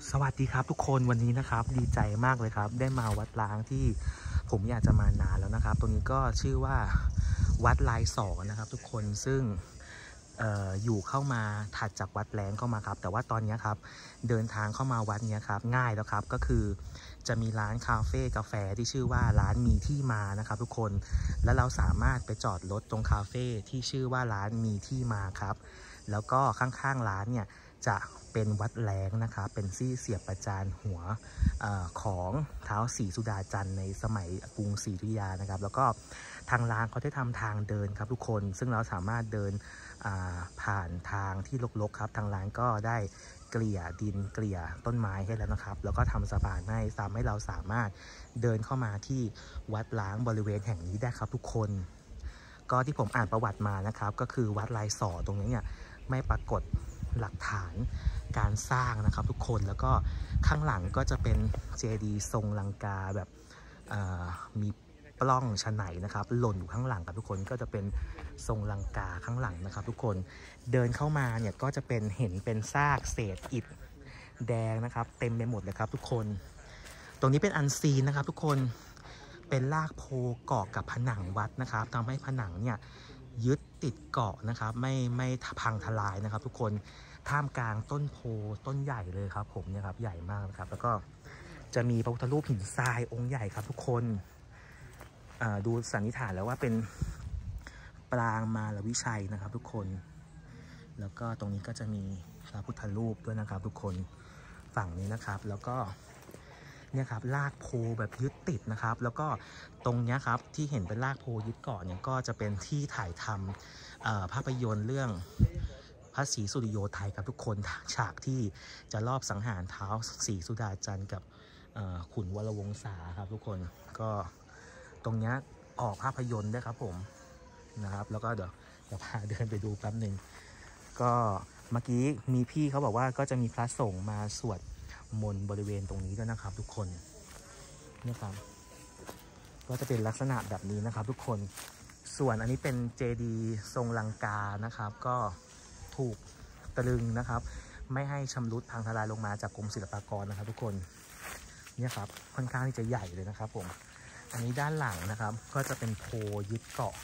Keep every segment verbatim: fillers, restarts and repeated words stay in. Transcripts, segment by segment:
สวัสดีครับทุกคนวันนี้นะครับดีใจมากเลยครับได้มาวัดล้างที่ผมอยากจะมานานแล้วนะครับตรงนี้ก็ชื่อว่าวัดลายสอนะครับทุกคนซึ่ง อ, อ, อยู่เข้ามาถัดจากวัดแรงเข้ามาครับแต่ว่าตอนนี้ครับเดินทางเข้ามาวัดนี้ครับง่ายแล้วครับก็คือจะมีร้านคาเฟ่กาแฟที่ชื่อว่าร้านมีที่มานะครับทุกคนแล้วเราสามารถไปจอดรถตรงคาเฟ่ที่ชื่อว่าร้านมีที่มาครับแล้วก็ข้างๆร้านเนี่ยจะเป็นวัดแรงนะครับเป็นที่เสียบประจานหัว อ, ของท้าวศรีสุดาจันทร์ในสมัยกรุงศรีอยุธยานะครับแล้วก็ทางร้านเขาได้ทำทางเดินครับทุกคนซึ่งเราสามารถเดินผ่านทางที่รกๆครับทางร้านก็ได้เกลี่ยดินเกลี่ยต้นไม้ให้แล้วนะครับแล้วก็ทำสะพานให้ทำให้เราสามารถเดินเข้ามาที่วัดล้างบริเวณแห่งนี้ได้ครับทุกคนก็ที่ผมอ่านประวัติมานะครับก็คือวัดลายสอตรงนี้เนี่ยไม่ปรากฏหลักฐานการสร้างนะครับทุกคนแล้วก็ข้างหลังก็จะเป็นเจดีย์ทรงลังกาแบบมีปล้องฉไนนะครับหล่นอยู่ข้างหลังครับทุกคนก็จะเป็นทรงลังกาข้างหลังนะครับทุกคนเดินเข้ามาเนี่ยก็จะเป็นเห็นเป็นซากเศษอิฐแดงนะครับเต็มไปหมดเลยครับทุกคนตรงนี้เป็นอันซีนนะครับทุกคนเป็นรากโพเกาะกับผนังวัดนะครับทำให้ผนังเนี่ยยึดติดเกาะนะครับไม่ไม่พังทลายนะครับทุกคนท่ามกลางต้นโพต้นใหญ่เลยครับผมเนี่ยครับใหญ่มากนะครับแล้วก็จะมีพระพุทธรูปหินทรายองค์ใหญ่ครับทุกคนดูสันนิษฐานแล้วว่าเป็นปรางมาลวิชัยนะครับทุกคนแล้วก็ตรงนี้ก็จะมีพระพุทธรูปด้วยนะครับทุกคนฝั่งนี้นะครับแล้วก็เนี่ยครับรากโพแบบยึดติดนะครับแล้วก็ตรงนี้ครับที่เห็นเป็นรากโพยึดเกาะเนี่ยก็จะเป็นที่ถ่ายทำภาพยนตร์เรื่องพระศรีสุริโยไทยครับทุกคนฉากที่จะลอบสังหารท้าวศรีสุดาจันทร์กับขุนวรวงศาครับทุกคนก็ตรงนี้ออกภาพยนตร์ด้วยครับผมนะครับแล้วก็เดี๋ยวเดี๋ยวพาเดินไปดูแป๊บหนึ่งก็เมื่อกี้มีพี่เขาบอกว่าก็จะมีพระสงฆ์มาสวดมนต์บริเวณตรงนี้ด้วยนะครับทุกคนนี่ครับก็จะเป็นลักษณะแบบนี้นะครับทุกคนส่วนอันนี้เป็นเจดีย์ทรงลังกานะครับก็ถูกตรึงนะครับไม่ให้ชำรุดพังทลายลงมาจากกรมศิลปากรนะครับทุกคนเนี่ยครับค่อนข้างที่จะใหญ่เลยนะครับผมอันนี้ด้านหลังนะครับก็จะเป็นโพยึดเกาะ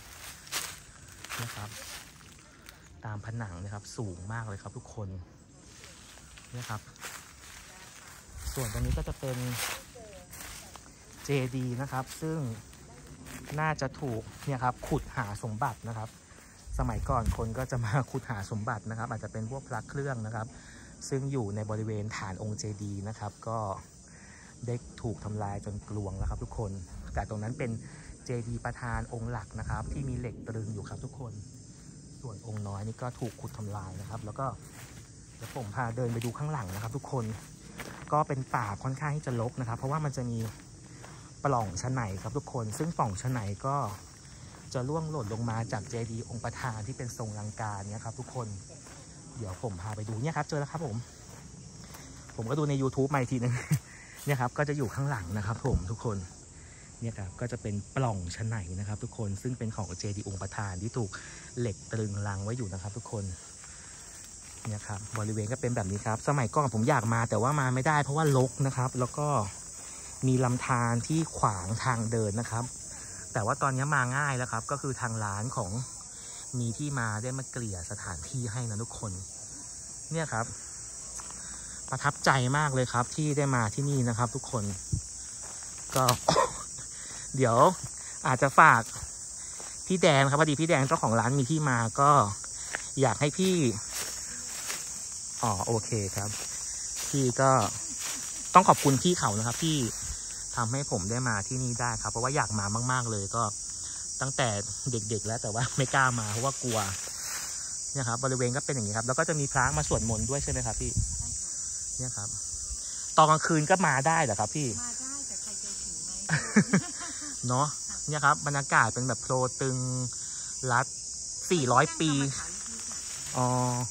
นะครับตามผนังนะครับสูงมากเลยครับทุกคนนะครับส่วนตรงนี้ก็จะเป็นเจดีย์นะครับซึ่งน่าจะถูกเนี่ยครับขุดหาสมบัตินะครับสมัยก่อนคนก็จะมาขุดหาสมบัตินะครับอาจจะเป็นพวกพระเครื่องนะครับซึ่งอยู่ในบริเวณฐานองค์เจดีย์นะครับก็ได้ถูกทำลายจนกลวงแล้วครับทุกคนแต่ตรงนั้นเป็นเจดีย์ประธานองค์หลักนะครับที่มีเหล็กตรึงอยู่ครับทุกคนส่วนองค์น้อยนี่ก็ถูกขุดทำลายนะครับแล้วก็เดี๋ยวผมพาเดินไปดูข้างหลังนะครับทุกคนก็เป็นป่าค่อนข้างที่จะรกนะครับเพราะว่ามันจะมีปล่องฉไนครับทุกคนซึ่งปล่องฉไนก็จะร่วงหล่นลงมาจากเจดีย์องค์ประธานที่เป็นทรงลังกาเนี่ยครับทุกคนเดี๋ยวผมพาไปดูเนี่ยครับเจอแล้วครับผมผมก็ดูใน ยูทูบ มาอีกทีนึงเนี่ยครับก็จะอยู่ข้างหลังนะครับผมทุกคนเนี่ยครับก็จะเป็นปล่องฉไนนะครับทุกคนซึ่งเป็นของเจดีย์องค์ประธานที่ถูกเหล็กตรึงรังไว้อยู่นะครับทุกคนเนี่ยครับบริเวณก็เป็นแบบนี้ครับสมัยก่อนผมอยากมาแต่ว่ามาไม่ได้เพราะว่ารกนะครับแล้วก็มีลำธารที่ขวางทางเดินนะครับแต่ว่าตอนนี้มาง่ายแล้วครับก็คือทางร้านของมีที่มาได้มาเกลี่ยสถานที่ให้นะทุกคนเนี่ยครับประทับใจมากเลยครับที่ได้มาที่นี่นะครับทุกคนก็ เดี๋ยวอาจจะฝากพี่แดงครับพอดีพี่แดงเจ้าของร้านมีที่มาก็อยากให้พี่อ๋อโอเคครับพี่ก็ต้องขอบคุณพี่เขานะครับที่ทำให้ผมได้มาที่นี่ได้ครับเพราะว่าอยากมามากๆเลยก็ตั้งแต่เด็กๆแล้วแต่ว่าไม่กล้ามาเพราะว่ากลัวเนี่ยครับบริเวณก็เป็นอย่างนี้ครับแล้วก็จะมีพระมาสวดมนต์ด้วยใช่ไหมครับพี่เนี่ยครับตอนกลางคืนก็มาได้เหรอครับพี่มาได้แต่ใครจะถึงไหมเนาะเนี่ยครับบรรยากาศเป็นแบบโพลตึงรัดสี่ร้อยปีอ๋อ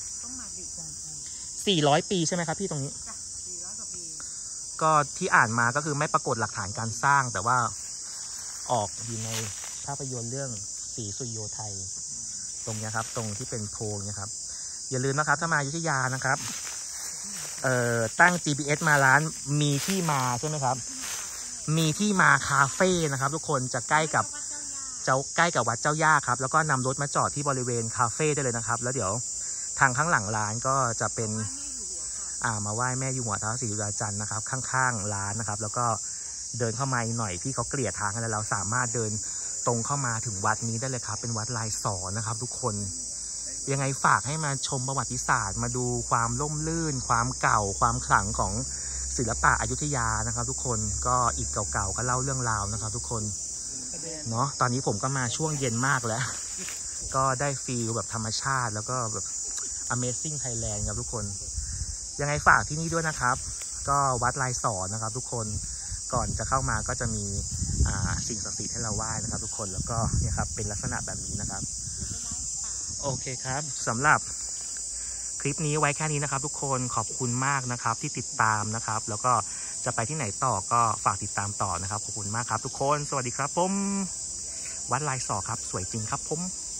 สี่ร้อยปีใช่ไหมครับพี่ตรงนี้ก็ที่อ่านมาก็คือไม่ปรากฏหลักฐานการสร้างแต่ว่าออกอยู่ในภาพยนตร์เรื่องศรีสุริโยไทยตรงนี้ครับตรงที่เป็นโพลเนี่ยครับอย่าลืมนะครับถ้ามาอยุธยานะครับเอ่อตั้ง จี พี เอส มาร้านมีที่มาใช่ไหมครับมีที่มาคาเฟ่นะครับทุกคนจะใกล้กับเจ้าใกล้กับวัดเจ้าย่าครับแล้วก็นำรถมาจอดที่บริเวณคาเฟ่ได้เลยนะครับแล้วเดี๋ยวทางข้างหลังร้านก็จะเป็นอ่ามาไหว้แม่ยูหัวท้าวศรีดุราจันทร์นะครับข้างๆร้านนะครับแล้วก็เดินเข้ามาหน่อยที่เขาเกลี่ยทางกันแล้วเราสามารถเดินตรงเข้ามาถึงวัดนี้ได้เลยครับเป็นวัดลายสอนะครับทุกคนยังไงฝากให้มาชมประวัติศาสตร์มาดูความร่มรื่นความเก่าความขลังของศิลปะอยุธยานะครับทุกคนก็อิฐเก่าๆก็เล่าเรื่องราวนะครับทุกคนเนาะตอนนี้ผมก็มาช่วงเย็นมากแล้วก็ได้ฟีลแบบธรรมชาติแล้วก็แบบ Amazing Thailand ครับทุกคนยังไงฝากที่นี่ด้วยนะครับก็วัดลายสอนะครับทุกคนก่อนจะเข้ามาก็จะมีอ่าสิ่งศักดิ์สิทธิ์ให้เราไหว้นะครับทุกคนแล้วก็เนี่ยครับเป็นลักษณะแบบนี้นะครับโอเคครับสำหรับคลิปนี้ไว้แค่นี้นะครับทุกคนขอบคุณมากนะครับที่ติดตามนะครับแล้วก็จะไปที่ไหนต่อก็ฝากติดตามต่อนะครับขอบคุณมากครับทุกคนสวัสดีครับผมวัดลายสอครับสวยจริงครับผม